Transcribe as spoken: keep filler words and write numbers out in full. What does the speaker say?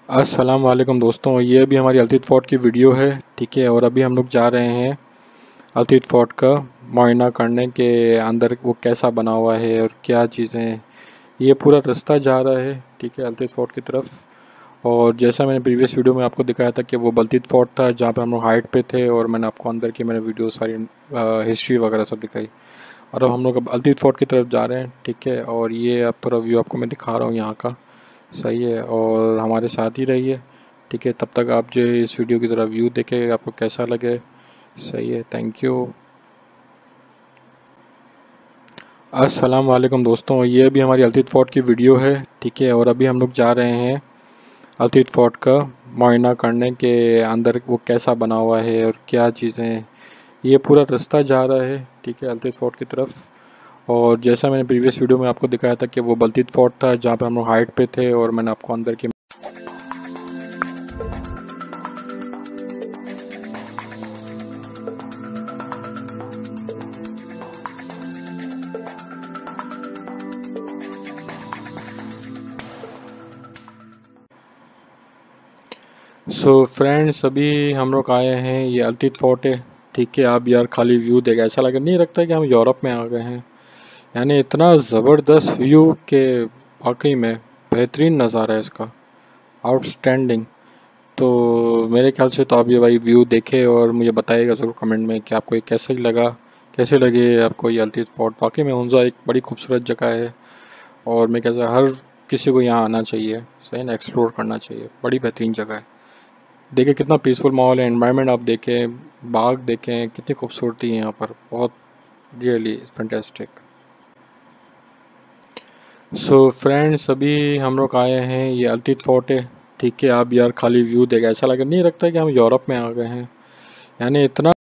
अस्सलाम वालेकुम दोस्तों, ये अभी हमारी अल्तीत फोर्ट की वीडियो है। ठीक है, और अभी हम लोग जा रहे हैं अल्तीत फोर्ट का मुआयना करने के अंदर वो कैसा बना हुआ है और क्या चीज़ें हैं। ये पूरा रास्ता जा रहा है, ठीक है, अल्तीत फोर्ट की तरफ। और जैसा मैंने प्रीवियस वीडियो में आपको दिखाया था कि वो बल्तीत फोर्ट था जहाँ पे हम लोग हाइट पे थे, और मैंने आपको अंदर की मैंने वीडियो सारी हिस्ट्री वगैरह सब दिखाई। और अब हम लोग अब अल्तीत फोर्ट की तरफ जा रहे हैं, ठीक है। और ये अब थोड़ा व्यू आपको मैं दिखा रहा हूँ यहाँ का, सही है। और हमारे साथ ही रहिए, ठीक है। तब तक आप जो है इस वीडियो की तरह व्यू देखें, आपको कैसा लगे, सही है। Thank you. अस्सलाम वालेकुम दोस्तों, ये अभी हमारी अल्तीत फोर्ट की वीडियो है, ठीक है। और अभी हम लोग जा रहे हैं अल्तीत फोर्ट का मुआयना करने के अंदर वो कैसा बना हुआ है और क्या चीज़ें हैं। ये पूरा रास्ता जा रहा है, ठीक है, अल्तीत फोर्ट की तरफ। और जैसा मैंने प्रीवियस वीडियो में आपको दिखाया था कि वो बल्तीत फोर्ट था जहाँ पे हम लोग हाइट पे थे, और मैंने आपको अंदर की सो फ्रेंड्स, अभी हम लोग आए हैं, ये अल्तीत फोर्ट है, ठीक है। आप यार खाली व्यू देगा ऐसा लग नहीं लगता कि हम यूरोप में आ गए हैं। यानी इतना ज़बरदस्त व्यू के वाकई में बेहतरीन नज़ारा है इसका, आउटस्टैंडिंग। तो मेरे ख्याल से तो आप ये भाई व्यू देखें और मुझे बताइएगा ज़रूर कमेंट में कि आपको ये कैसे लगा, कैसे लगे आपको ये अल्तीत फोर्ट। वाकई में हुंज़ा एक बड़ी खूबसूरत जगह है, और मैं कहता हर किसी को यहाँ आना चाहिए, सही ना, एक्सप्लोर करना चाहिए। बड़ी बेहतरीन जगह है। देखिए कितना पीसफुल माहौल है, एनवायरनमेंट आप देखें, बाग देखें, कितनी खूबसूरती है यहाँ पर, बहुत रियली फैंटास्टिक। सो फ्रेंड्स, अभी हम लोग आए हैं, ये अल्तीत फोर्ट है, ठीक है। आप यार खाली व्यू देगा ऐसा लग नहीं लगता कि हम यूरोप में आ गए हैं। यानी इतना